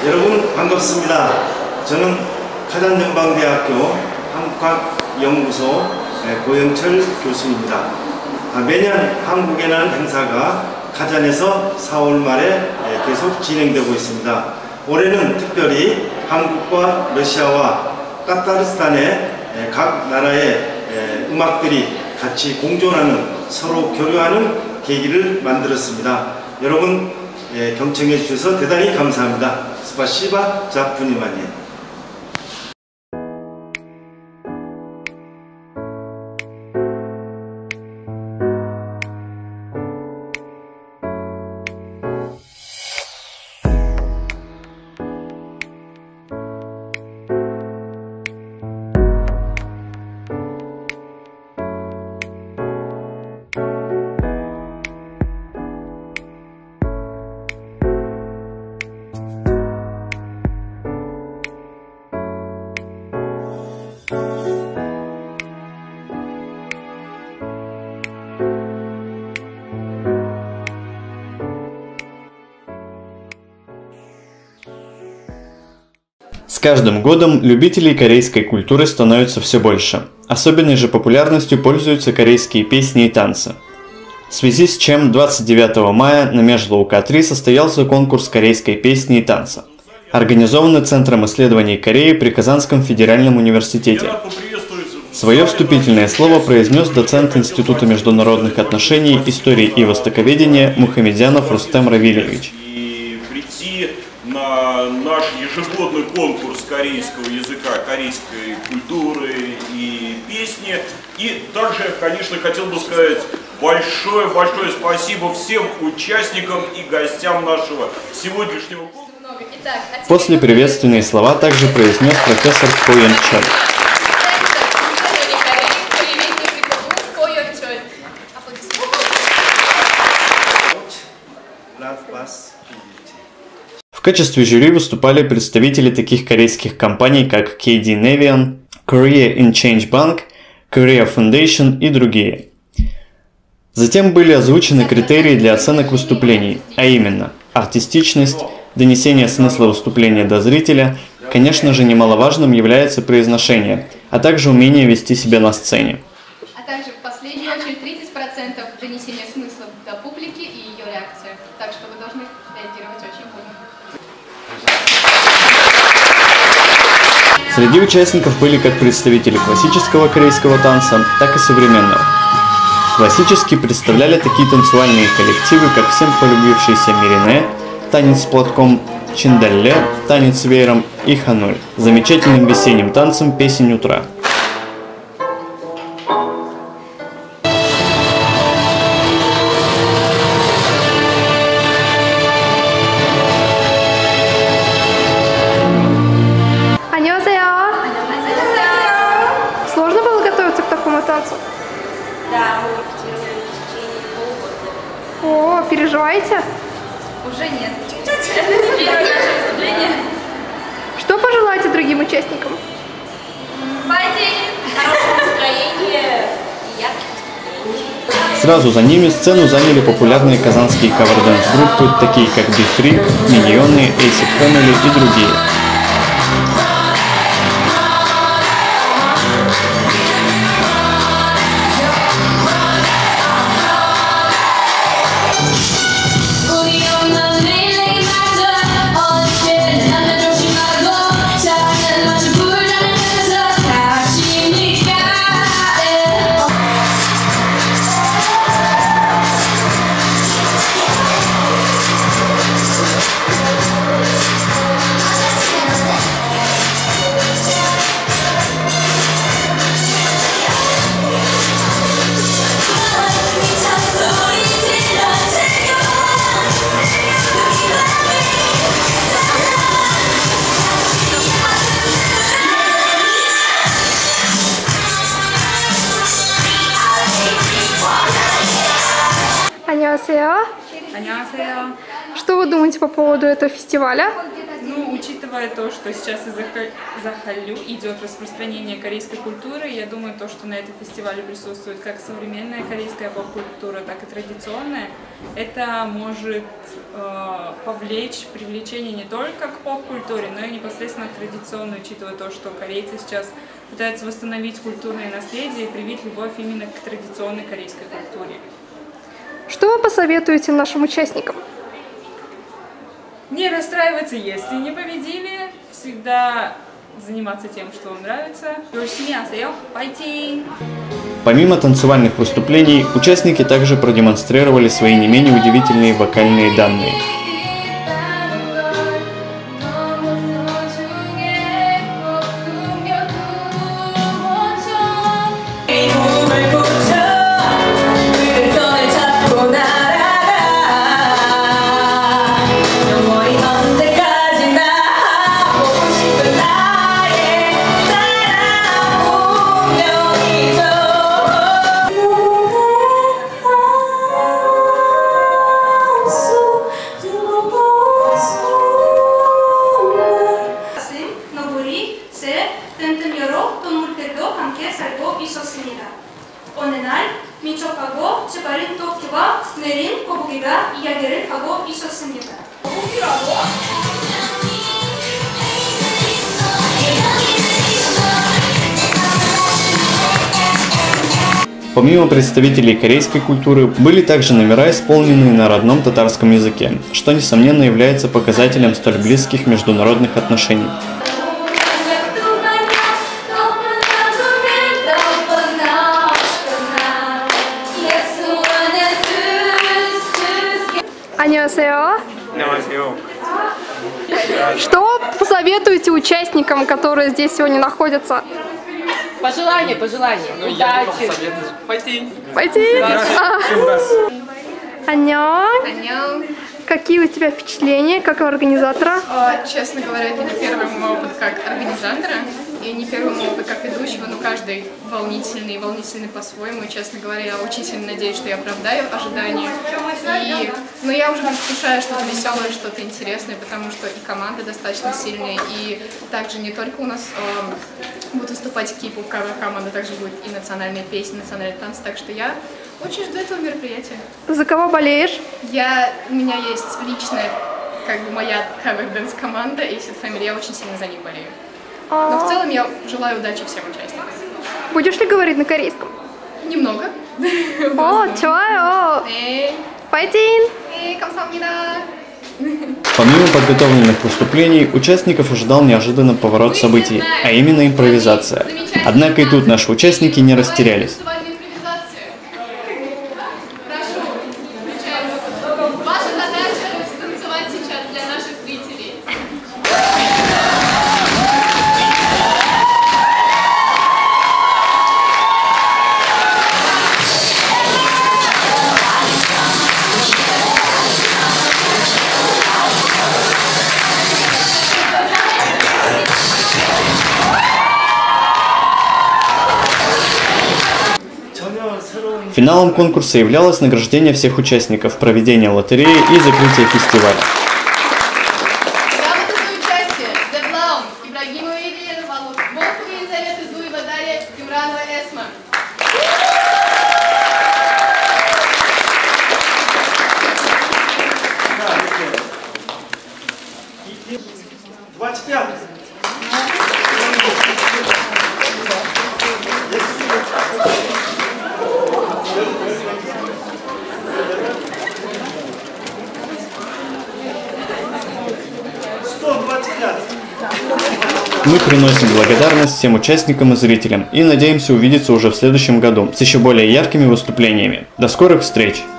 여러분 반갑습니다. 저는 카잔연방대학교 한국학연구소 고영철 교수입니다. 매년 한국에 난 행사가 카잔에서 4월 말에 계속 진행되고 있습니다. 올해는 특별히 한국과 러시아와 카자흐스탄의 각 나라의 음악들이 같이 공존하는, 서로 교류하는 계기를 만들었습니다. 여러분 경청해 주셔서 대단히 감사합니다. 스파시바 자 внимание. С каждым годом любителей корейской культуры становится все больше. Особенной же популярностью пользуются корейские песни и танцы. В связи с чем 29 мая на Межлаука-3 состоялся конкурс корейской песни и танца, организованный Центром исследований Кореи при Казанском федеральном университете. Свое вступительное слово произнес доцент Института международных отношений, истории и востоковедения Мухамедянов Рустем Равильевич. На наш ежегодный конкурс корейского языка, корейской культуры и песни. И также я, конечно, хотел бы сказать большое спасибо всем участникам и гостям нашего сегодняшнего конкурса. После приветственные слова также произнес профессор Ко Йон Чоль. В качестве жюри выступали представители таких корейских компаний, как KD Navion, Korea In Change Bank, Korea Foundation и другие. Затем были озвучены критерии для оценок выступлений, а именно артистичность, донесение смысла выступления до зрителя, конечно же немаловажным является произношение, а также умение вести себя на сцене. А также в последнюю очередь 30% донесения смысла до публики и ее реакция. Так что вы должны реагировать очень бурно. Среди участников были как представители классического корейского танца, так и современного. Классически представляли такие танцевальные коллективы, как всем полюбившийся Мирине, танец с платком, Чиндалле, танец с веером и Хануль, замечательным весенним танцем «Песень утра». Сложно было готовиться к такому танцу? Да, мы репетировали в течение полугода. О, переживаете? Уже нет. Первое наше выступление. Что пожелаете другим участникам? Пойдем. Хорошего настроения и ярких выступлений. Сразу за ними сцену заняли популярные казанские кавер-дэнс-группы, такие как Big Freak, Миньоны, Acid Family и другие. 안녕하세요. 안녕하세요. Что вы думаете по поводу этого фестиваля? Ну, Ну, учитывая то, что сейчас из-за Халлю идет распространение корейской культуры, я думаю, то, что на этом фестивале присутствует как современная корейская поп-культура, так и традиционная, это может повлечь привлечение не только к поп-культуре, но и непосредственно к традиционной, учитывая то, что корейцы сейчас пытаются восстановить культурное наследие и привить любовь именно к традиционной корейской культуре. Что вы посоветуете нашим участникам? Не расстраиваться, если не победили, всегда заниматься тем, что вам нравится. Fighting! Помимо танцевальных выступлений, участники также продемонстрировали свои не менее удивительные вокальные данные. 어느 날 민족하고 제발인 토끼와 내린 거북이가 이야기를 하고 있었습니다. 거북이라고? Помимо представителей корейской культуры, были также номера, исполненные на родном татарском языке, что, несомненно, является показателем столь близких международных отношений. 안녕하세요. 안녕하세요. Что посоветуете участникам, которые здесь сегодня находятся? Пожелания. Удачи. Пойти. Пойти? Аньон. Аньон. Какие у тебя впечатления как организатора? Честно говоря, это не первый мой опыт как организатора и не первый мой опыт как ведущего, но каждый волнительный по-своему. И, честно говоря, я очень сильно надеюсь, что я оправдаю ожидания. Но я уже предвкушаю что-то веселое, что-то интересное, потому что и команда достаточно сильная, и также не только у нас будут выступать кей-поп команда, также будет и национальные песни, национальные танцы, так что я очень жду этого мероприятия. За кого болеешь? У меня есть личная, моя кавер-дэнс команда Acid Family, я очень сильно за них болею. Но в целом я желаю удачи всем участникам. Будешь ли говорить на корейском? Немного. О, 좋아요. Fighting! 감사합니다. Помимо подготовленных выступлений, участников ожидал неожиданный поворот событий, а именно импровизация. Однако и тут наши участники не растерялись. Ваша задача станцевать сейчас для наших зрителей. Финалом конкурса являлось награждение всех участников, проведение лотереи и закрытие фестиваля. Грамоты за участие. Деблаун, Ибрагимова Елена, Волкова Елизавета, Зуева Дарья, Юмранова Эсма. Мы приносим благодарность всем участникам и зрителям и надеемся увидеться уже в следующем году с еще более яркими выступлениями. До скорых встреч!